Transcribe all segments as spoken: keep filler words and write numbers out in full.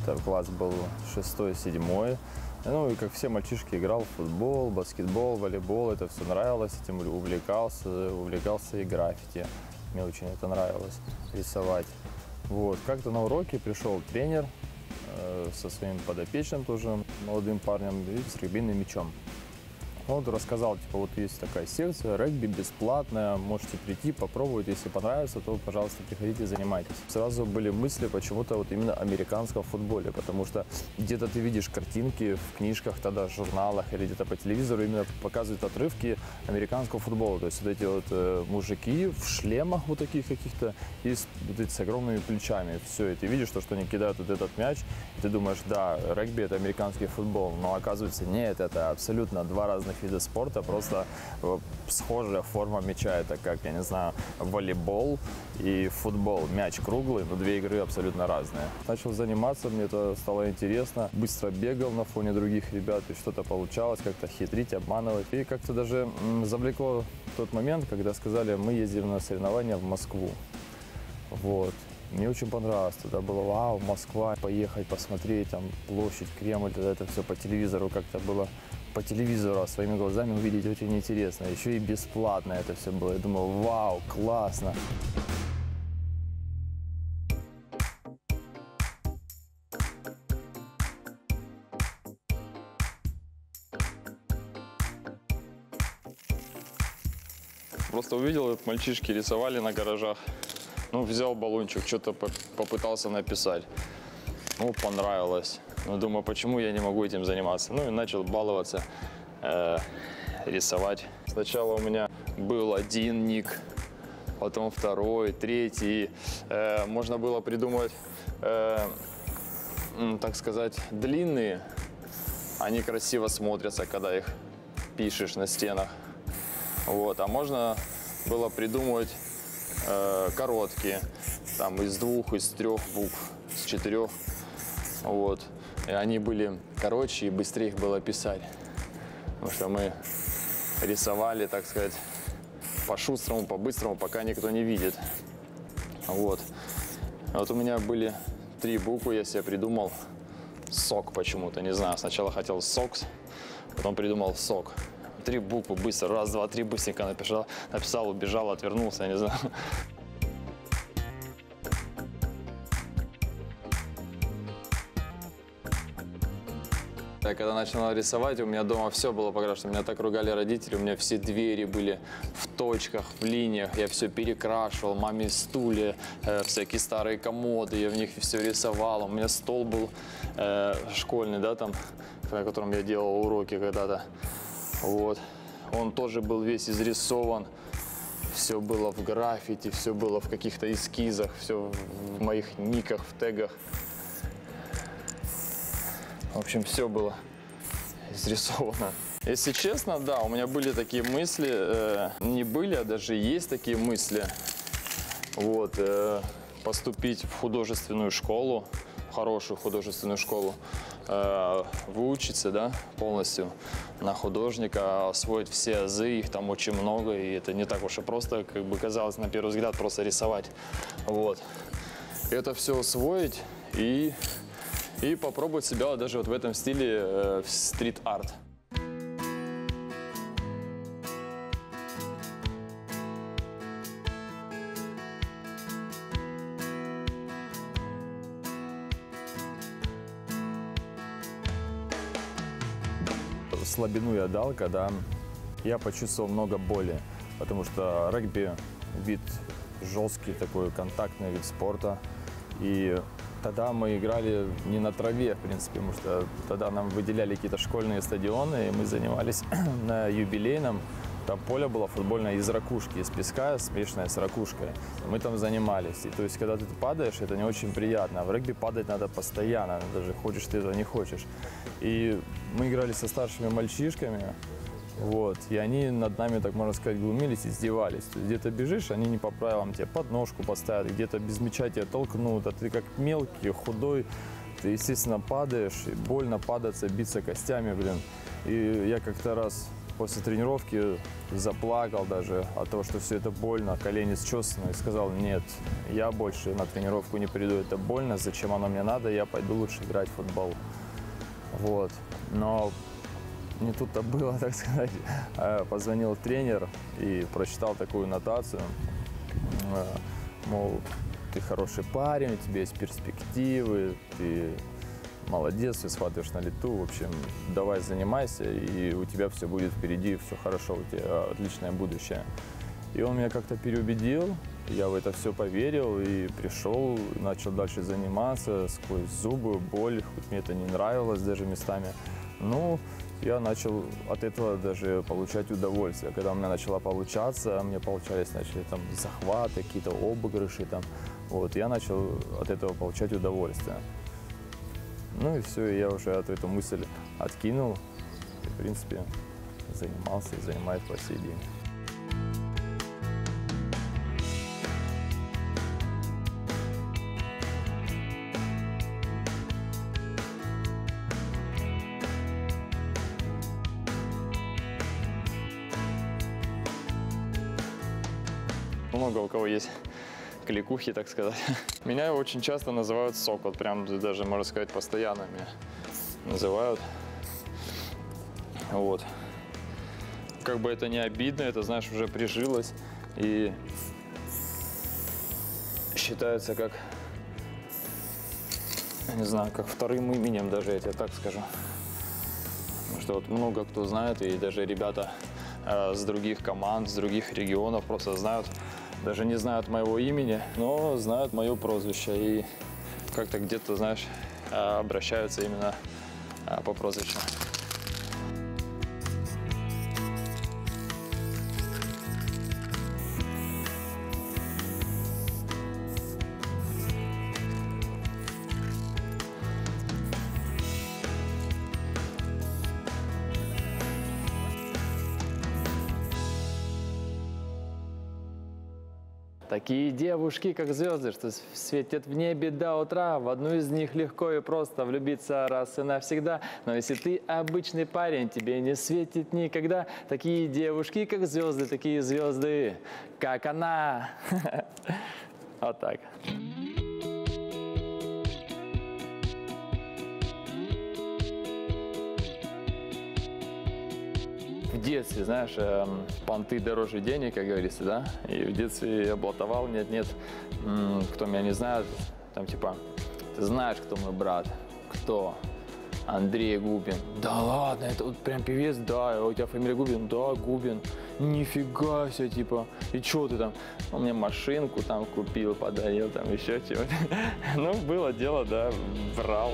Это класс был шестой, седьмой. Ну и как все мальчишки играл в футбол, баскетбол, волейбол. Это все нравилось, этим увлекался, увлекался и граффити. Мне очень это нравилось, рисовать. Вот. Как-то на уроке пришел тренер э, со своим подопечным тоже, молодым парнем, и с регбийным мячом. Он рассказал, типа, вот есть такая секция, регби бесплатная, можете прийти, попробовать, если понравится, то, пожалуйста, приходите, занимайтесь. Сразу были мысли почему-то вот именно американском футболе, потому что где-то ты видишь картинки в книжках, тогда в журналах или где-то по телевизору именно показывают отрывки американского футбола. То есть вот эти вот э, мужики в шлемах вот таких каких-то и с, вот эти, с огромными плечами. Все, и ты видишь, то, что они кидают вот этот мяч, и ты думаешь, да, регби – это американский футбол, но оказывается, нет, это абсолютно два разных вида спорта, просто схожая форма мяча. Это как, я не знаю, волейбол и футбол. Мяч круглый, но две игры абсолютно разные. Начал заниматься, мне это стало интересно. Быстро бегал на фоне других ребят, и что-то получалось, как-то хитрить, обманывать. И как-то даже завлекло тот момент, когда сказали, мы ездим на соревнования в Москву. Вот. Мне очень понравилось. Тогда было, вау, Москва, поехать, посмотреть, там, площадь, Кремль, тогда это все по телевизору как-то было. По телевизору, а своими глазами увидеть очень интересно. Еще и бесплатно это все было. Я думал, вау, классно. Просто увидел, мальчишки рисовали на гаражах. Ну, взял баллончик, что-то попытался написать. Ну, понравилось. Ну, думаю, почему я не могу этим заниматься? Ну, и начал баловаться, э, рисовать. Сначала у меня был один ник, потом второй, третий. Э, можно было придумать, э, так сказать, длинные. Они красиво смотрятся, когда их пишешь на стенах. Вот. А можно было придумать э, короткие, там, из двух, из трех букв, из четырех. Вот. И они были короче, и быстрее их было писать. Потому что мы рисовали, так сказать, по-шустрому, по-быстрому, пока никто не видит. Вот. Вот у меня были три буквы, я себе придумал. Сок почему-то, не знаю. Сначала хотел сокс, потом придумал сок. Три буквы быстро, раз, два, три, быстренько написал, написал, убежал, отвернулся, я не знаю. Я когда начал рисовать, у меня дома все было покрашено. Меня так ругали родители, у меня все двери были в точках, в линиях. Я все перекрашивал, маме стулья, э, всякие старые комоды, я в них все рисовал. У меня стол был э, школьный, да, там, на котором я делал уроки когда-то. Вот. Он тоже был весь изрисован. Все было в граффити, все было в каких-то эскизах, все в моих никах, в тегах. В общем, все было изрисовано. Если честно, да, у меня были такие мысли, э, не были, а даже есть такие мысли. Вот, э, поступить в художественную школу, в хорошую художественную школу, э, выучиться, да, полностью на художника, освоить все азы, их там очень много, и это не так уж и просто, как бы казалось на первый взгляд, просто рисовать. Вот. Это все освоить и... И попробовать себя даже вот в этом стиле э, в стрит-арт. Слабину я дал, когда я почувствовал много боли, потому что регби вид жесткий, такой контактный вид спорта. И тогда мы играли не на траве, в принципе, потому что тогда нам выделяли какие-то школьные стадионы, и мы занимались на юбилейном. Там поле было футбольное из ракушки, из песка, смешанное с ракушкой. Мы там занимались. И то есть, когда ты падаешь, это не очень приятно. А в регби падать надо постоянно, даже хочешь ты этого, не хочешь. И мы играли со старшими мальчишками. Вот, и они над нами, так можно сказать, глумились, издевались. То есть где-то бежишь, они не по правилам тебе подножку поставят, где-то без мяча тебя толкнут, а ты как мелкий, худой, ты, естественно, падаешь, и больно падаться, биться костями, блин. И я как-то раз после тренировки заплакал даже от того, что все это больно, колени счесаны, и сказал: нет, я больше на тренировку не приду, это больно, зачем оно мне надо, я пойду лучше играть в футбол. Вот. Но не тут-то было, так сказать. Позвонил тренер и прочитал такую нотацию, мол, ты хороший парень, у тебя есть перспективы, ты молодец, ты схватываешь на лету, в общем, давай занимайся, и у тебя все будет впереди, все хорошо, у тебя отличное будущее. И он меня как-то переубедил, я в это все поверил и пришел, начал дальше заниматься сквозь зубы, боль, хоть мне это не нравилось даже местами. Ну, я начал от этого даже получать удовольствие. Когда у меня начало получаться, мне получались, начали там захваты, какие-то обыгрыши, там, вот, я начал от этого получать удовольствие. Ну и все, я уже от эту мысль откинул и, в принципе, занимался и занимаюсь по сей день. Много у кого есть кликухи, так сказать. Меня очень часто называют Сок, вот прям даже, можно сказать, постоянно меня называют. Вот. Как бы это не обидно, это, знаешь, уже прижилось и считается как, я не знаю, как вторым именем даже, я тебе так скажу. Потому что вот много кто знает, и даже ребята э, с других команд, с других регионов просто знают, даже не знают моего имени, но знают мое прозвище и как-то где-то, знаешь, обращаются именно по прозвищу. Такие девушки, как звезды, что светят в небе до утра. В одну из них легко и просто влюбиться раз и навсегда. Но если ты обычный парень, тебе не светит никогда. Такие девушки, как звезды, такие звезды, как она. Вот так. В детстве, знаешь, понты дороже денег, как говорится, да? И в детстве я блатовал, нет-нет, кто меня не знает, там типа, ты знаешь, кто мой брат? Кто? Андрей Губин. Да ладно, это вот прям певец? Да, у тебя фамилия Губин? Да, Губин. Нифига себе, типа, и что ты там? Он мне машинку там купил, подарил, там еще чего-то. Ну, было дело, да, врал.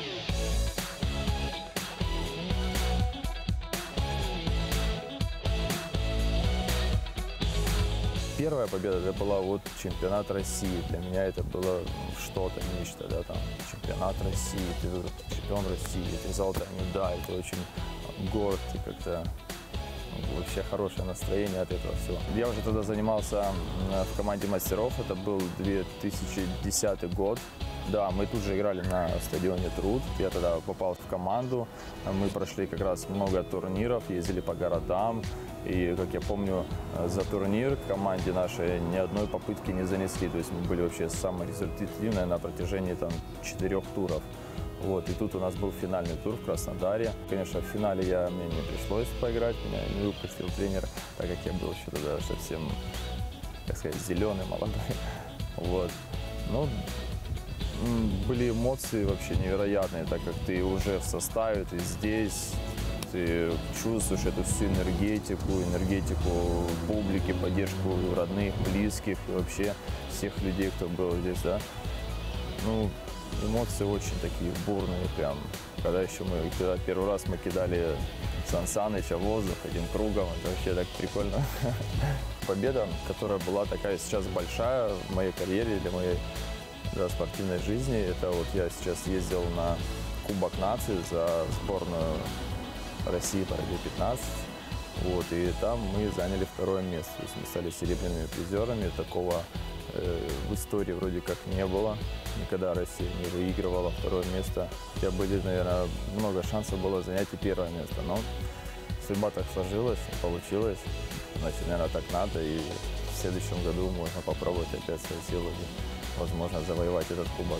Первая победа это была вот чемпионат России. Для меня это было что-то, нечто, да, там, чемпионат России, ты чемпион России, ты золотая медаль, ты очень горд, и как-то ну, вообще хорошее настроение от этого всего. Я уже тогда занимался в команде мастеров, это был две тысячи десятый год. Да, мы тут же играли на стадионе Труд. Я тогда попал в команду. Мы прошли как раз много турниров, ездили по городам. И, как я помню, за турнир команде нашей ни одной попытки не занесли. То есть мы были вообще самые результативные на протяжении там, четырех туров. Вот. И тут у нас был финальный тур в Краснодаре. Конечно, в финале я, мне не пришлось поиграть, меня не выпустил тренер, так как я был еще тогда совсем, так сказать, зеленый, молодой. Вот. Ну, были эмоции вообще невероятные, так как ты уже в составе, ты здесь, ты чувствуешь эту всю энергетику, энергетику публики, поддержку родных, близких и вообще всех людей, кто был здесь, да. Ну, эмоции очень такие бурные, прям. Когда еще мы, когда первый раз мы кидали Сан Саныча в воздух одним кругом, это вообще так прикольно. Победа, которая была такая сейчас большая в моей карьере, для моей да, спортивной жизни, это вот я сейчас ездил на Кубок наций за сборную России по регби пятнадцать, вот, и там мы заняли второе место, то есть мы стали серебряными призерами, такого э, в истории вроде как не было, никогда Россия не выигрывала второе место, хотя были, наверное, много шансов было занять и первое место, но судьба так сложилась, получилось. Значит, наверное, так надо. И в следующем году можно попробовать опять свои силы и, возможно, завоевать этот кубок.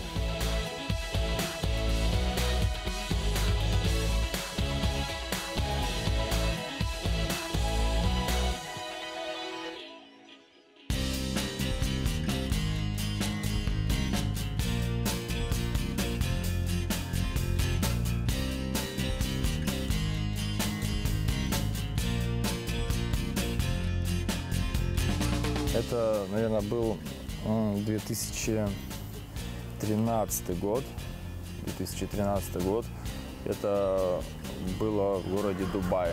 Это, наверное, был две тысячи тринадцатый год. две тысячи тринадцатый год. Это было в городе Дубай.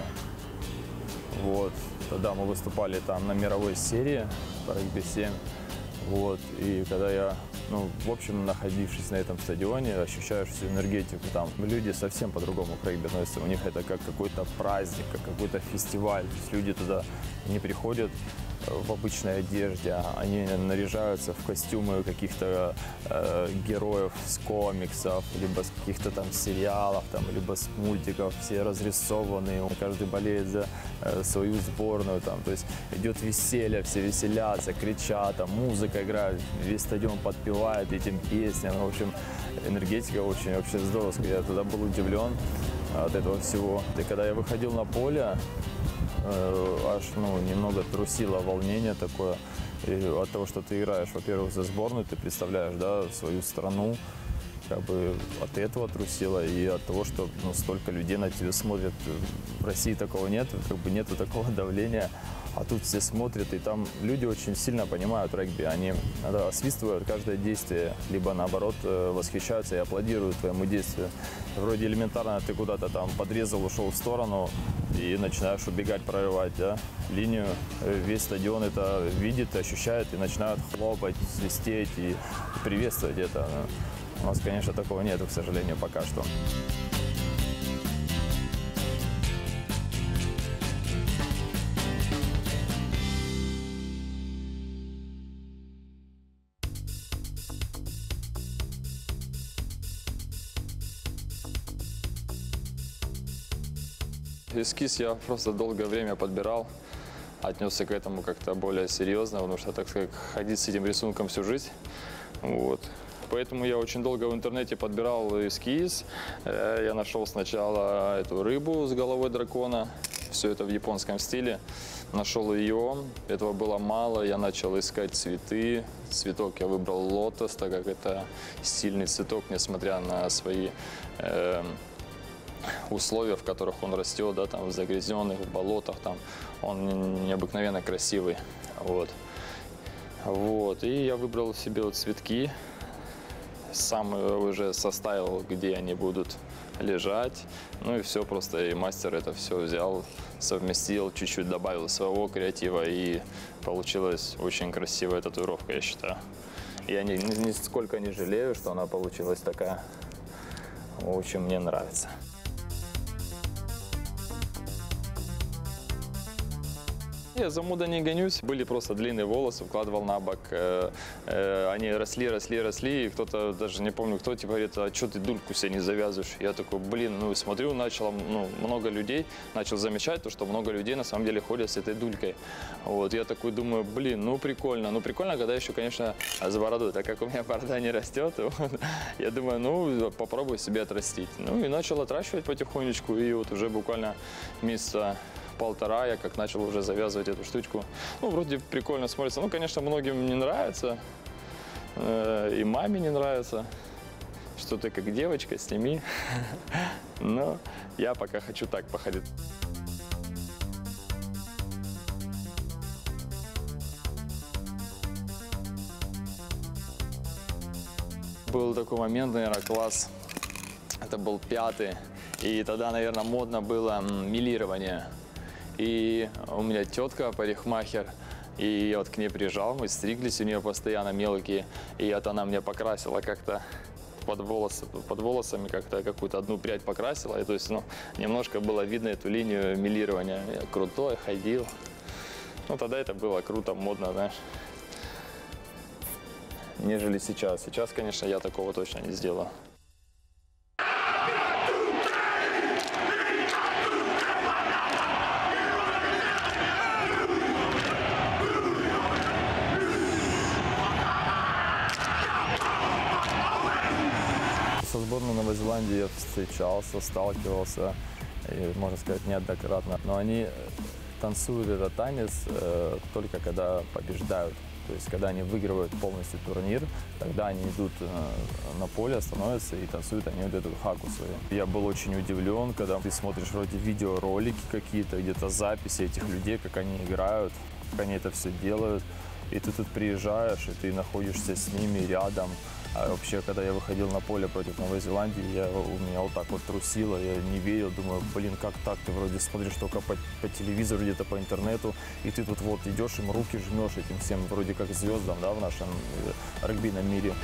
Вот. Тогда мы выступали там на мировой серии по регби-семь. Вот. И когда я, ну, в общем, находившись на этом стадионе, ощущаешь всю энергетику. Там люди совсем по-другому к регби относятся. У них это как какой-то праздник, как какой-то фестиваль. То есть люди туда не приходят в обычной одежде, они наряжаются в костюмы каких-то э, героев с комиксов, либо с каких-то там сериалов, там, либо с мультиков, все разрисованные, каждый болеет за э, свою сборную, там, то есть идет веселье, все веселятся, кричат, там, музыка играет, весь стадион подпевает этим песням, в общем, энергетика очень вообще здоровская, я тогда был удивлен от этого всего. И когда я выходил на поле, аж, ну, немного трусило волнение такое и от того, что ты играешь, во-первых, за сборную, ты представляешь, да, свою страну, как бы от этого трусило и от того, что, ну, столько людей на тебя смотрят. В России такого нет, как бы нету такого давления, а тут все смотрят, и там люди очень сильно понимают регби, они да, освистывают каждое действие, либо наоборот восхищаются и аплодируют твоему действию. Вроде элементарно ты куда-то там подрезал, ушел в сторону и начинаешь убегать, прорывать, да, линию. Весь стадион это видит, ощущает и начинают хлопать, свистеть и приветствовать это. У нас, конечно, такого нет, к сожалению, пока что. Эскиз я просто долгое время подбирал, отнесся к этому как-то более серьезно, потому что, так сказать, ходить с этим рисунком всю жизнь. Вот. Поэтому я очень долго в интернете подбирал эскиз. Я нашел сначала эту рыбу с головой дракона, все это в японском стиле. Нашел ее, этого было мало, я начал искать цветы. Цветок я выбрал лотос, так как это стильный цветок, несмотря на свои э, условия, в которых он растет, да, там в загрязненных в болотах, там он необыкновенно красивый. Вот. Вот. И я выбрал себе вот цветки, сам уже составил, где они будут лежать. Ну и все, просто и мастер это все взял, совместил, чуть-чуть добавил своего креатива, и получилась очень красивая татуировка, я считаю. Я ни, ни, нисколько не жалею, что она получилась такая. Очень мне нравится. Я за модой не гонюсь. Были просто длинные волосы, укладывал на бок. Э, э, они росли, росли, росли. И кто-то, даже не помню кто, типа говорит, а что ты дульку себе не завязываешь? Я такой, блин, ну смотрю, начало, ну, много людей, начал замечать то, что много людей на самом деле ходят с этой дулькой. Вот, я такой думаю, блин, ну прикольно. Ну прикольно, когда еще, конечно, с бородой. Так как у меня борода не растет, вот, я думаю, ну попробую себе отрастить. Ну и начал отращивать потихонечку. И вот уже буквально месяца полтора я как начал уже завязывать эту штучку. Ну, вроде прикольно смотрится. Ну, конечно, многим не нравится. Э, и маме не нравится. Что ты как девочка, сними. Но я пока хочу так походить. Был такой момент, наверное, класс. Это был пятый. И тогда, наверное, модно было милирование. И у меня тетка парикмахер, и я вот к ней приезжал, мы стриглись, у нее постоянно мелкие, и это она мне покрасила как-то под, волосы, под волосами, как-то какую-то одну прядь покрасила, и то есть, ну, немножко было видно эту линию милирования. Я крутой, ходил. Ну, тогда это было круто, модно, знаешь, нежели сейчас. Сейчас, конечно, я такого точно не сделаю. сборной Новой Зеландии я встречался, сталкивался, и, можно сказать, неоднократно. Но они танцуют этот танец э, только когда побеждают. То есть, когда они выигрывают полностью турнир, тогда они идут э, на поле, становятся и танцуют они вот эту хаку свою. Я был очень удивлен, когда ты смотришь вроде видеоролики какие-то, где-то записи этих людей, как они играют, как они это все делают. И ты тут приезжаешь, и ты находишься с ними рядом. А вообще, когда я выходил на поле против Новой Зеландии, я, у меня вот так вот трусило, я не верил, думаю, блин, как так? Ты вроде смотришь только по, по телевизору, где-то по интернету, и ты тут вот идешь, им руки жмешь этим всем, вроде как звездам, да, в нашем регбийном мире.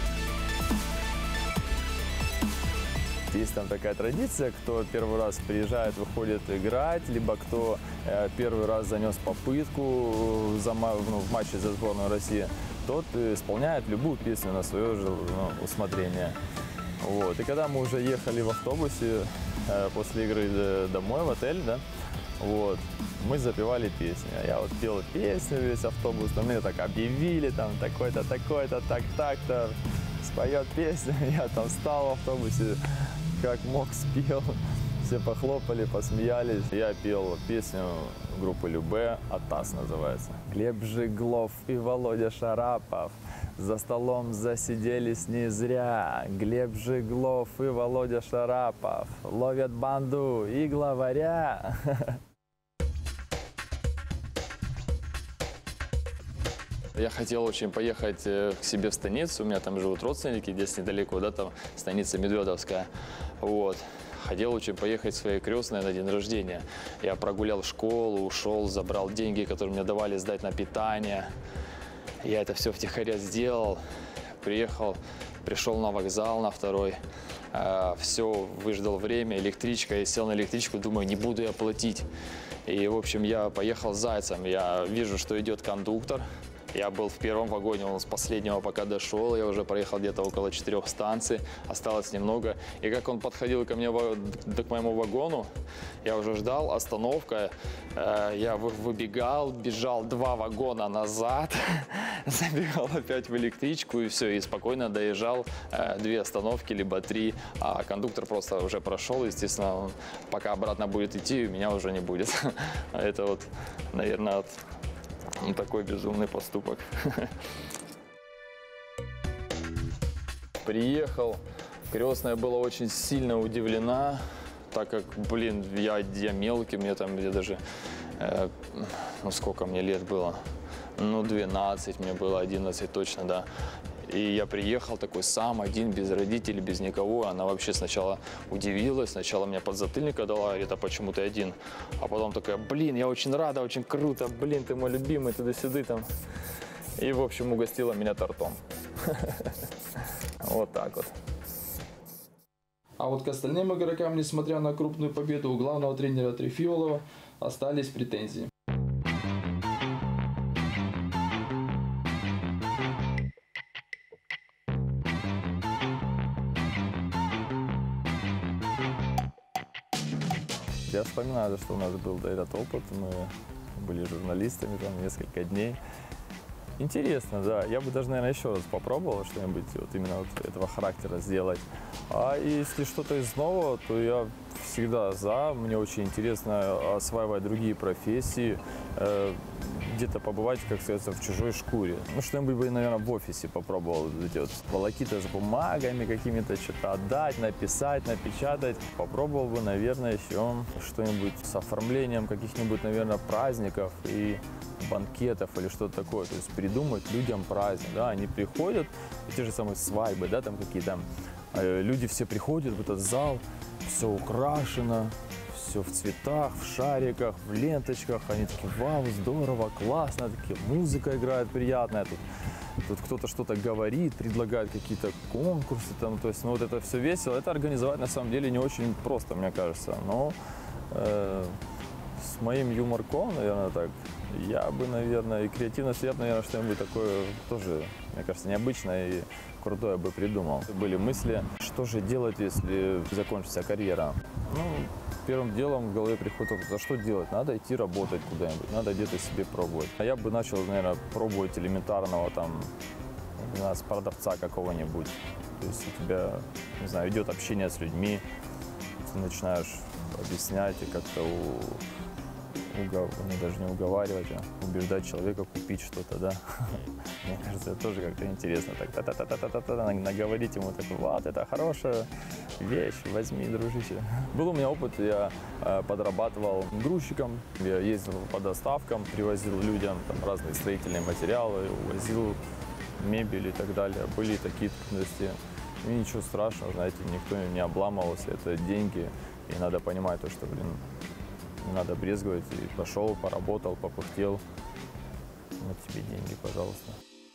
Есть там такая традиция, кто первый раз приезжает, выходит играть, либо кто э, первый раз занес попытку за, ну, в матче за сборную России, тот исполняет любую песню на свое же, ну, усмотрение. Вот. И когда мы уже ехали в автобусе э, после игры домой в отель, да, вот, мы запевали песни. Я вот пел песню весь автобус, но мне так объявили, там такой-то, такой-то, так-так-то, споет песню. Я там встал в автобусе, как мог, спел. Все похлопали, посмеялись. Я пел песню группы Любэ, «Атас» называется. Глеб Жиглов и Володя Шарапов за столом засиделись не зря. Глеб Жиглов и Володя Шарапов ловят банду и главаря. Я хотел очень поехать к себе в станицу, у меня там живут родственники, здесь недалеко, да, там станица Медведовская, вот. Хотел очень поехать к своей крестной на день рождения. Я прогулял школу, ушел, забрал деньги, которые мне давали сдать на питание. Я это все втихаря сделал, приехал, пришел на вокзал на второй, э, все, выждал время, электричка, и сел на электричку, думаю, не буду я платить. И, в общем, я поехал с зайцем, я вижу, что идет кондуктор. Я был в первом вагоне, он с последнего пока дошел, я уже проехал где-то около четырех станций, осталось немного. И как он подходил ко мне, к моему вагону, я уже ждал, остановка, я выбегал, бежал два вагона назад, забегал опять в электричку и все, и спокойно доезжал две остановки, либо три, а кондуктор просто уже прошел, естественно, пока обратно будет идти, меня уже не будет. Это вот, наверное, от... Ну, такой безумный поступок. Приехал, крестная была очень сильно удивлена, так как, блин, я, я мелкий, мне там где даже, э, ну сколько мне лет было, ну двенадцать мне было, одиннадцать точно, да. И я приехал такой сам, один, без родителей, без никого. Она вообще сначала удивилась, сначала мне подзатыльника дала, это почему ты один. А потом такая, блин, я очень рада, очень круто, блин, ты мой любимый, туда-сюда там. И, в общем, угостила меня тортом. Вот так вот. А вот к остальным игрокам, несмотря на крупную победу у главного тренера Трефилова, остались претензии. Я вспоминаю, что у нас был этот опыт, мы были журналистами там несколько дней. Интересно, да. Я бы даже, наверное, еще раз попробовал что-нибудь вот именно вот этого характера сделать. А если что-то из нового, то я всегда за. Мне очень интересно осваивать другие профессии, э, где-то побывать, как сказать, в чужой шкуре. Ну, что-нибудь бы, наверное, в офисе попробовал. Эти вот волокиты с бумагами какими-то, что-то отдать, написать, напечатать. Попробовал бы, наверное, еще что-нибудь с оформлением каких-нибудь, наверное, праздников и банкетов или что-то такое. То есть придумать людям праздник. Да? Они приходят, те же самые свадьбы, да, там какие-то. Люди все приходят в этот зал, все украшено, все в цветах, в шариках, в ленточках. Они такие, вау, здорово, классно, такие, музыка играет приятная. Тут, тут кто-то что-то говорит, предлагает какие-то конкурсы. Там, то есть, ну, вот это все весело. Это организовать на самом деле не очень просто, мне кажется. Но э, с моим юморком, наверное, так, я бы, наверное, и креативность, я бы, наверное, что-нибудь такое тоже, мне кажется, необычное и крутое бы придумал. Были мысли, что же делать, если закончится карьера. Ну, первым делом в голове приходит, за что делать? Надо идти работать куда-нибудь, надо где-то себе пробовать. А я бы начал, наверное, пробовать элементарного там не знаю, с продавца какого-нибудь. То есть у тебя, не знаю, идет общение с людьми, ты начинаешь объяснять и как-то у, угов... ну, даже не уговаривать, а убеждать человека купить что-то, да. Мне кажется, это тоже как-то интересно. Так та-та-та-та-та-та, наговорить ему, так, вот, это хорошая вещь, возьми, дружище. Был у меня опыт, я э, подрабатывал грузчиком, я ездил по доставкам, привозил людям там разные строительные материалы, увозил мебель и так далее. Были такие трудности. И ничего страшного, знаете, никто не обламывался, это деньги, и надо понимать то, что, блин, не надо брезговать, и пошел, поработал, попыхтел, вот тебе деньги, пожалуйста.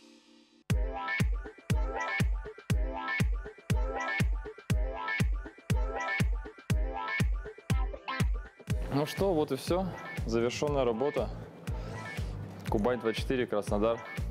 Ну что, вот и все. Завершенная работа. Кубань двадцать четыре, Краснодар.